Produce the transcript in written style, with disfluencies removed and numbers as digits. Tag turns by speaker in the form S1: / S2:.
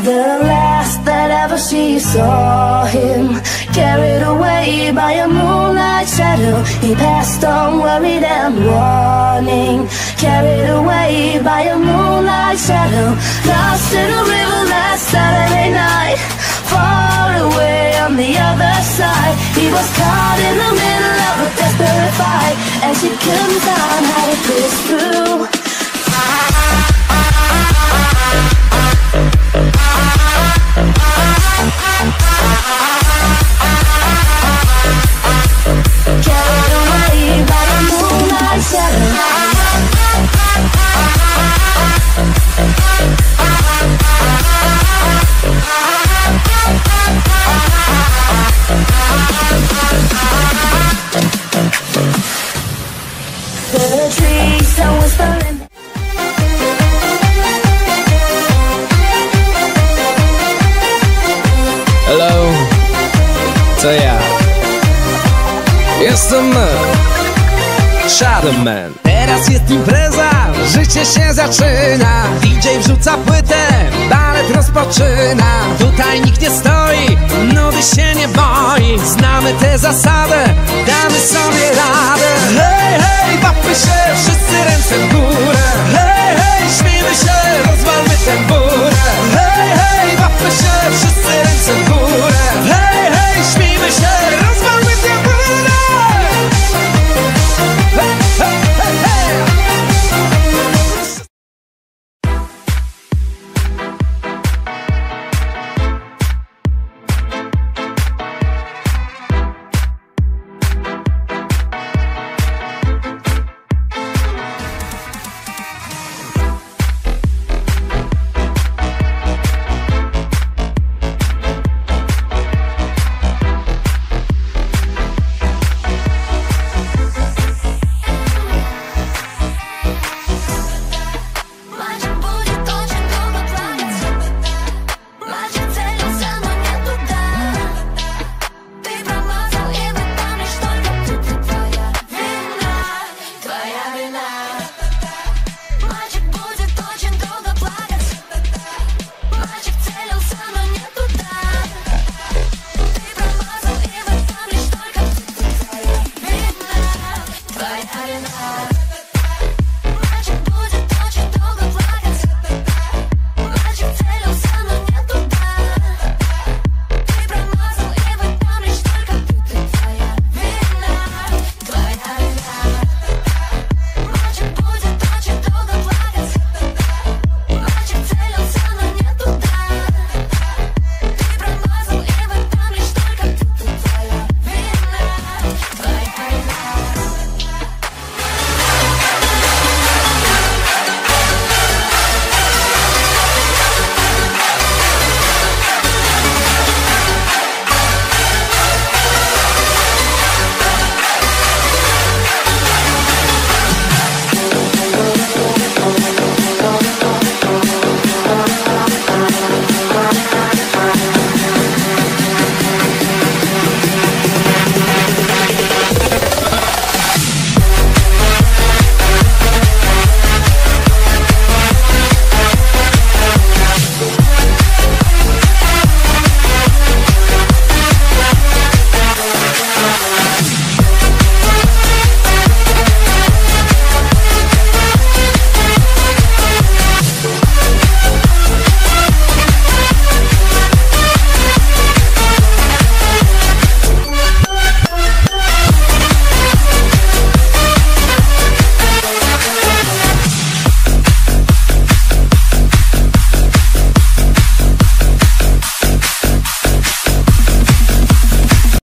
S1: The last that ever she saw him, carried away by a moonlight shadow. He passed on worried and warning, carried away by a moonlight shadow. Lost in a river last Saturday night, far away on the other side. He was caught in the middle of a desperate fight, and she couldn't find how to push through. Carried away by the moonlight shadow. The trees are whispering.
S2: Hello, to ja jestem Shadowman. Teraz jest impreza, życie się zaczyna. DJ wrzuca płytę, balet rozpoczyna. Tutaj nikt nie stoi, nudy się nie boi. Znamy tę zasadę, damy sobie radę. Hej, hej,